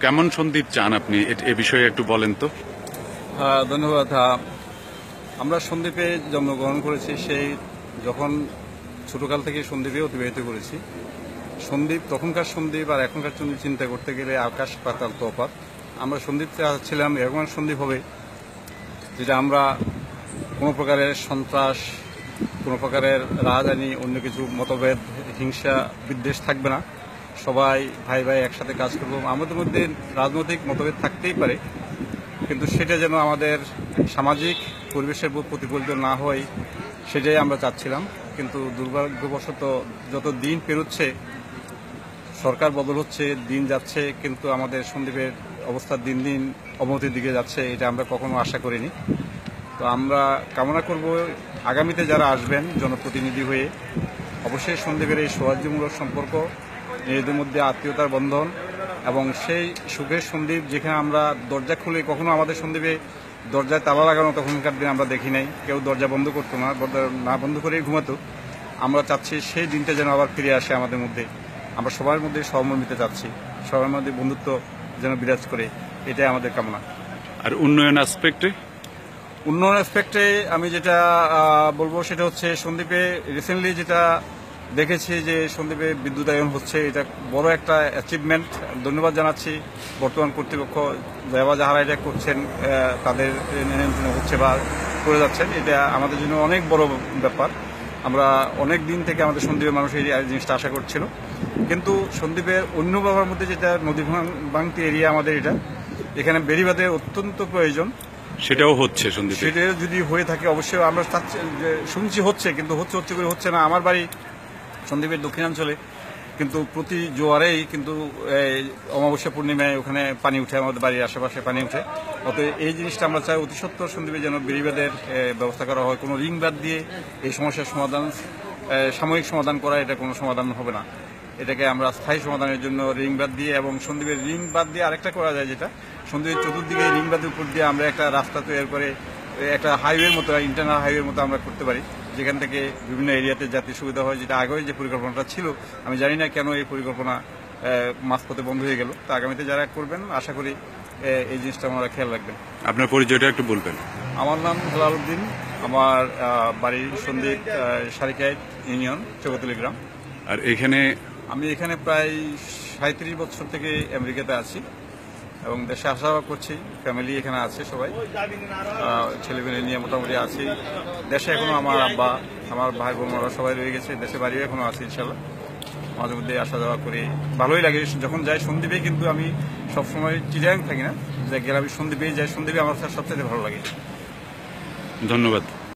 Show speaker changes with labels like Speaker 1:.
Speaker 1: কেমন সন্দীপ চান আপনি, এ বিষয়ে একটু বলেন তো।
Speaker 2: ধন্যবাদ। আমরা সন্দ্বীপে জন্মগ্রহণ করেছি, সেই যখন ছোটকাল থেকে সন্দ্বীপে অতিবাহিত করেছি। সন্দ্বীপ, তখনকার সন্দ্বীপ আর এখনকার সন্দ্বীপ চিন্তা করতে গেলে আকাশ পাতাল তফাৎ। আমরা সন্দ্বীপে ছিলাম এরকম সন্দ্বীপ হবে যেটা আমরা কোনো প্রকারের সন্ত্রাস, কোনো প্রকারের রাজধানী, অন্য কিছু মতভেদ, হিংসা, বিদ্বেষ থাকবে না। সবাই ভাই ভাই একসাথে কাজ করবো। আমাদের মধ্যে রাজনৈতিক মতভেদ থাকতেই পারে, কিন্তু সেটা যেন আমাদের সামাজিক পরিবেশের প্রতিফলিত না হয়, সেটাই আমরা চাচ্ছিলাম। কিন্তু দুর্ভাগ্যবশত যত দিন পেরোচ্ছে, সরকার বদল হচ্ছে, দিন যাচ্ছে, কিন্তু আমাদের সন্দ্বীপের অবস্থা দিন দিন অবনতির দিকে যাচ্ছে। এটা আমরা কখনো আশা করিনি। তো আমরা কামনা করব আগামীতে যারা আসবেন জনপ্রতিনিধি হয়ে, অবশ্যই সন্দ্বীপের এই সৌহার্দ্যমূলক সম্পর্ক, নিজেদের মধ্যে আত্মীয়তার বন্ধন এবং সেই সুখের সন্দ্বীপ যেখানে আমরা দরজা খুলে, কখনো আমাদের সন্দ্বীপে দরজায় তালা লাগানো তখনকার দিন আমরা দেখি নাই, কেউ দরজা বন্ধ করতো না, দরজা না বন্ধ করেই ঘুমাতো। আমরা চাচ্ছি সেই দিনটা যেন আবার ফিরে আসে আমাদের মধ্যে। আমরা সবার মধ্যে সহমর্মিতা চাচ্ছি, সবার মধ্যে বন্ধুত্ব যেন বিরাজ করে, এটাই আমাদের কামনা।
Speaker 1: আর উন্নয়ন অ্যাসপেক্টে
Speaker 2: আমি যেটা বলবো সেটা হচ্ছে, সন্দ্বীপে রিসেন্টলি যেটা দেখেছি যে সন্দ্বীপে বিদ্যুতায়ন হচ্ছে, এটা বড় একটা অ্যাচিভমেন্ট। ধন্যবাদ জানাচ্ছি বর্তমান কর্তৃপক্ষ, যারা এটা করছেন, তাদের নিয়ন্ত্রণে হচ্ছে বা করে যাচ্ছেন। এটা আমাদের জন্য অনেক বড় ব্যাপার। আমরা অনেক দিন থেকে আমাদের সন্দ্বীপের মানুষ এই জিনিসটা আশা করছিল। কিন্তু সন্দ্বীপের অন্য বাবার মধ্যে যেটা নদী ভাঙতি এরিয়া আমাদের, এখানে বেড়িবাঁধের অত্যন্ত প্রয়োজন।
Speaker 1: সেটাও হচ্ছে সন্দ্বীপে।
Speaker 2: সেটা যদি হয়ে থাকে অবশ্যই আমরা শুনছি হচ্ছে, কিন্তু হচ্ছে করে হচ্ছে না। আমার বাড়ি সন্দ্বীপের দক্ষিণাঞ্চলে, কিন্তু প্রতি জোয়ারেই কিন্তু অমাবস্যা পূর্ণিমায় ওখানে পানি উঠে, আমাদের বাড়ির আশেপাশে পানি উঠে। অতএব এই জিনিসটা আমরা চাই অতি সত্বর সন্দ্বীপে যেন বেড়িবাঁধের ব্যবস্থা করা হয়। কোনো রিং বাদ দিয়ে এই সমস্যার সমাধান, সাময়িক সমাধান করা, এটা কোনো সমাধান হবে না। এটাকে আমরা স্থায়ী সমাধানের জন্য রিং বাদ দিয়ে, এবং সন্দ্বীপের রিং বাদ দিয়ে আরেকটা করা যায়, যেটা সন্দ্বীপের চতুর্দিকে রিং বাদের উপর দিয়ে আমরা একটা রাস্তা তৈরি করে একটা হাইওয়ের মতো, ইন্টারনাল হাইওয়ের মতো আমরা করতে পারি, যেখান থেকে বিভিন্ন এরিয়াতে যাতে সুবিধা হয়। যেটা আগে যে পরিকল্পনাটা ছিল, আমি জানি না কেন এই পরিকল্পনা মাঝপথে বন্ধ হয়ে গেল। তো আগামীতে যারা করবেন, আশা করি এই জিনিসটা আমরা খেয়াল রাখবেন।
Speaker 1: আপনার পরিচয়টা একটু বলবেন।
Speaker 2: আমার নাম হেলাল উদ্দিন, আমার বাড়ি সন্দ্বীপ সারিকাইত ইউনিয়ন, চৌকতলি গ্রাম।
Speaker 1: আর
Speaker 2: আমি এখানে প্রায় 37 বছর থেকে আমেরিকাতে আছি এবং দেশে আসা যাওয়া করছি। ফ্যামিলি এখানে আছে, সবাই ছেলেমেয়ে নিয়ে মোটামুটি আছি দেশে। এখনো আমার আব্বা, আমার ভাই বোনরা সবাই রয়ে গেছে দেশে, বাড়িও এখনো আছে ইনশাল্লাহ। মাঝে মধ্যে আসা যাওয়া করি, ভালোই লাগে যখন যাই সন্দ্বীপে। কিন্তু আমি সবসময় চিটাগাং থাকি না, যে গেলে আমি সন্দ্বীপেই যাই। সন্দ্বীপে আমার সবচেয়ে ভালো লাগে।
Speaker 1: ধন্যবাদ।